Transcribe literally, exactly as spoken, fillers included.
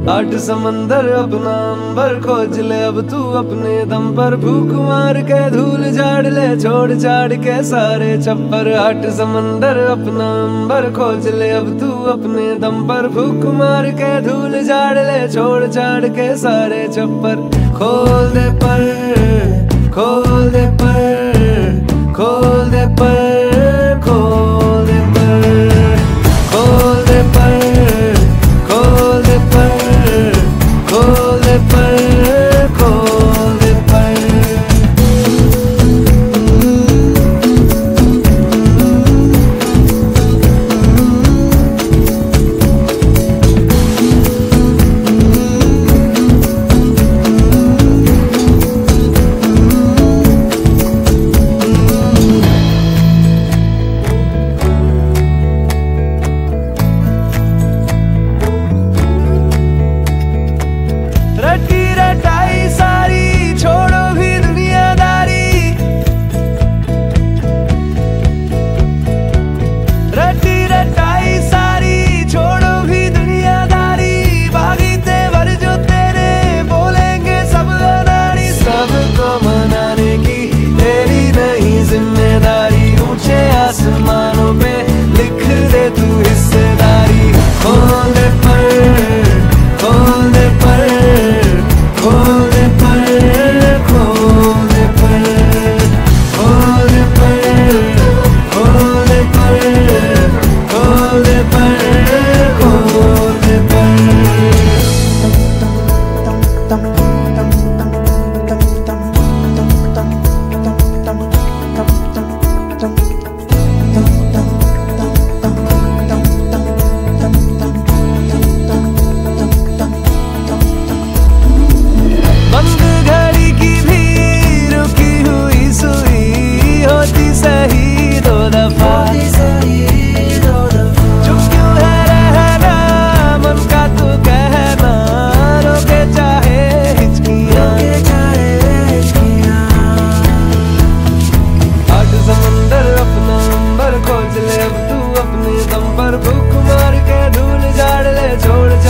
आठ समंदर अपना अंबर खोज ले अब तू अपने दम पर, भूख मार के धूल झाड़ ले छोड़ छाड़ के सारे छप्पर। आठ समंदर अपना अंबर खोज ले अब तू अपने दम पर, भूख मार के धूल झाड़ ले छोड़ छाड़ के सारे छप्पर। खोल दे पर खोल दे पर खोल दे पर खोल दे पर खोल दे पर खोल दे पर खोल दे पर खोल दे पर। रटी रटाई सारी छोड़ो भी दुनियादारी, रटी रटाई सारी छोड़ो भी दुनियादारी। भागी तेवर जो तेरे बोलेंगे सब अनाड़ी, सबको मनाने की तेरी नहीं जिम्मेदारी। ऊंचे आसमानों पे लिख दे तू हिस्सेदारी। खोल दे पर खोल दे पर खोल दे पर खोल दे पर खोल दे पर खोल दे पर खोल दे पर खोल दे पर। बंद घड़ी की भी रुकी हुई सुई होती सही दो दफा, चुप क्यों है रहना मन का तू कहना, रोके चाहे हिचकियां। आठ समंदर अपना अंबर खोज ले अब तू अपने दम पर, भूख मार के धूल झाड़ ले छोड़